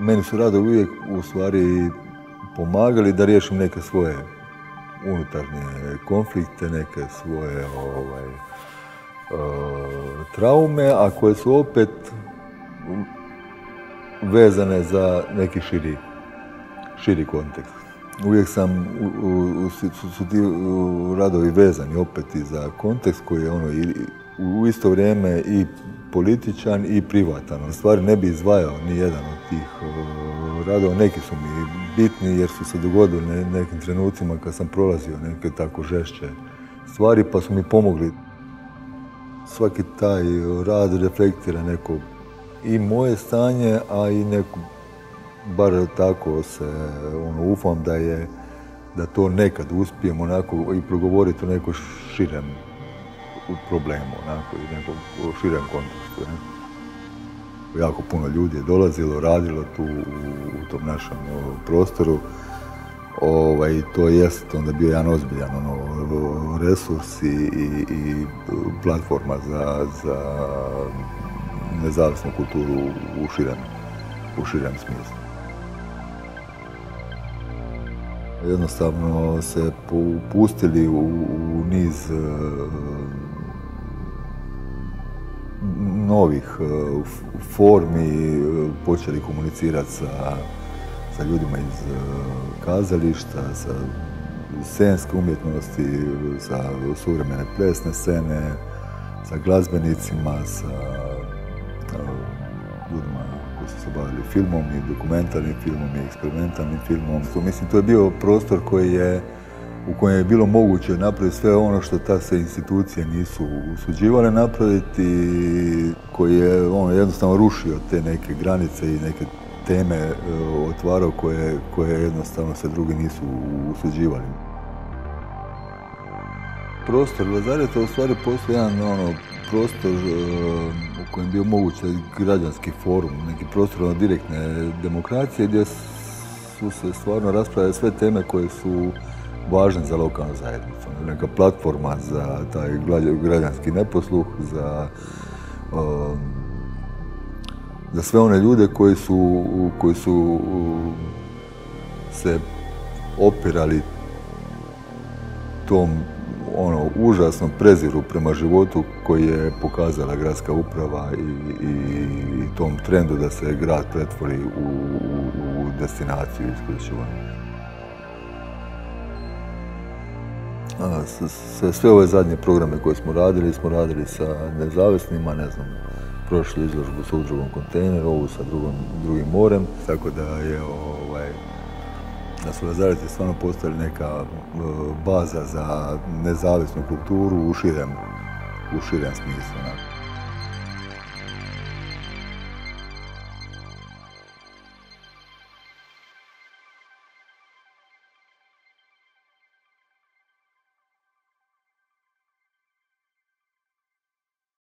Meni su radovi uvijek u stvari pomagali da riješim neke svoje unutarnje konflikte, neke svoje traume, a koje su opet vezane za neki širi kontekst. Uvijek su ti radovi vezani opet i za kontekst koji je u isto vrijeme i političan i privatan. U stvari ne bi izdvajao ni jedan od tih radova. Neki su mi bitni jer su se dogodili nekim trenucima kad sam prolazio neke tako žešće stvari pa su mi pomogli. Svaki taj rad reflektira neko i moje stanje, a i neko, bar tako se ufam da to nekad uspijem onako i progovoriti o nekom širem problemu, onako, i nekom širem kontekstu. Ne? Jako puno ljudi je dolazilo, radilo tu u tom našem prostoru. To jest onda bio jedan ozbiljan resurs i platforma za nezavisnu kulturu u širem smislu. Jednostavno se upustili u niz novih formi, počeli komunicirati sa ljudima iz kazališta, sa scenske umjetnosti, sa suvremene plesne scene, sa glazbenicima, sa ljudima koji su se bavili filmom i dokumentarnim filmom i eksperimentalnim filmom. Mislim, to je bio prostor u kojem je bilo moguće napraviti sve ono što ta se institucije nisu usuđivale napraviti, koji je jednostavno rušio te neke granice i neke teme otvarao koje jednostavno se drugi nisu usuđivali. Prostor Lazareta u stvari postoji jedan prostor u kojem je bio moguće građanski forum, neki prostor direktne demokracije gdje su se stvarno raspravljale sve teme koje su važne za lokalnu zajednicu. Neka platforma za taj građanski neposluh, za sve one ljude koji su se opirali tom užasnom preziru prema životu koji je pokazala gradska uprava i tom trendu da se grad pretvori u destinaciju isključivo. Sve ove zadnje programe koje smo radili sa nezavisnima, ne znam, prošlu izložbu sa udrugom Kontejner, ovu sa drugim morem, tako da su Lazareti stvarno postali neka baza za nezavisnu kulturu u širem smislu.